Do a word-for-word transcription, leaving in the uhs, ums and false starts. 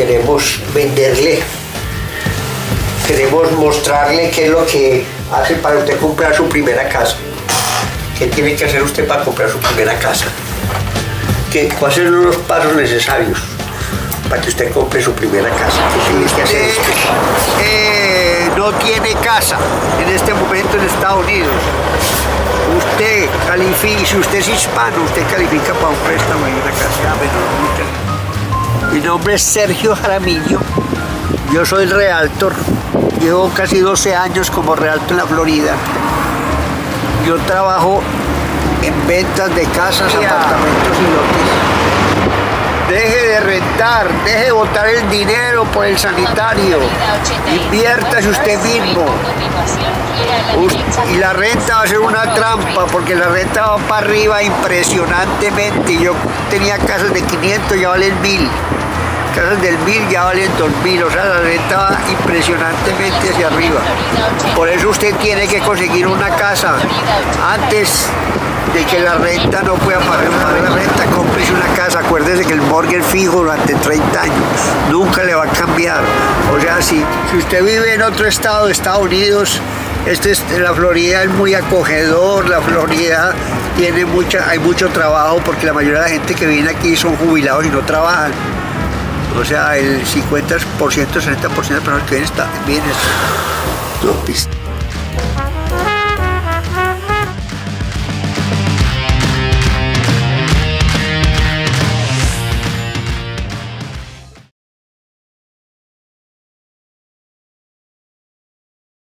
queremos venderle, queremos mostrarle qué es lo que hace para usted comprar su primera casa. ¿Qué tiene que hacer usted para comprar su primera casa? ¿Qué, ¿Cuáles son los pasos necesarios para que usted compre su primera casa? ¿Qué tiene que hacer usted? Eh, no tiene casa en este momento en Estados Unidos. Usted califica, si usted es hispano, usted califica para un préstamo y una casa. Mi nombre es Sergio Jaramillo, yo soy realtor, llevo casi doce años como realtor en la Florida. Yo trabajo en ventas de casas, apartamentos y lotes. Deje de rentar, deje de botar el dinero por el sanitario, inviértase usted mismo. Y la renta va a ser una trampa, porque la renta va para arriba impresionantemente. Yo tenía casas de quinientos, ya valen mil. Casas del mil ya valen dos mil, o sea, la renta va impresionantemente hacia arriba. Por eso usted tiene que conseguir una casa antes de que la renta no pueda pagar la renta. Cómprese una casa, acuérdese que el mortgage fijo durante treinta años nunca le va a cambiar. O sea, si, si usted vive en otro estado de Estados Unidos, este es, la Florida es muy acogedor, la Florida tiene mucha, hay mucho trabajo, porque la mayoría de la gente que viene aquí son jubilados y no trabajan. O sea, el cincuenta por ciento, sesenta por ciento de personas que vienen, está, vienen,